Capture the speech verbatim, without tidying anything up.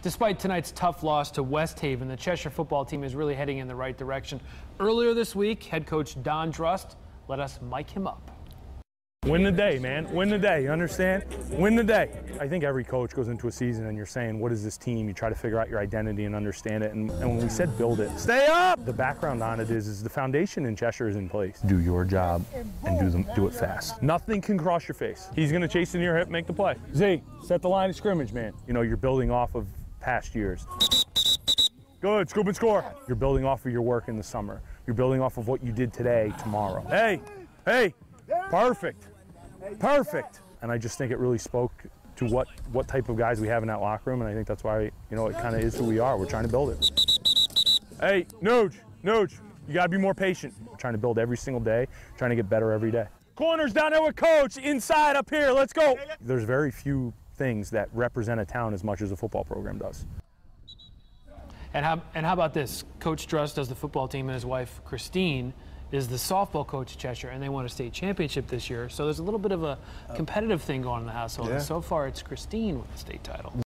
Despite tonight's tough loss to West Haven, the Cheshire football team is really heading in the right direction. Earlier this week, head coach Don Drust let us mic him up. Win the day, man. Win the day, you understand? Win the day. I think every coach goes into a season and you're saying, what is this team? You try to figure out your identity and understand it. And, and when we said build it, stay up! The background on it is, is the foundation in Cheshire is in place. Do your job and do, them, do it fast. Nothing can cross your face. He's going to chase into your hip, make the play. Z, set the line of scrimmage, man. You know, you're building off of past years. Good, scoop and score. You're building off of your work in the summer. You're building off of what you did today, tomorrow. Hey, hey, perfect. Perfect. And I just think it really spoke to what, what type of guys we have in that locker room, and I think that's why, you know, it kind of is who we are. We're trying to build it. Hey, Nuge, Nuge, you got to be more patient. We're trying to build every single day, trying to get better every day. Corners down there with coach, inside up here, let's go. There's very few things that represent a town as much as a football program does. And how, and how about this? Coach Drust does the football team, and his wife, Christine, is the softball coach at Cheshire, and they won a state championship this year. So there's a little bit of a competitive thing going on in the household. Yeah. And so far, it's Christine with the state title.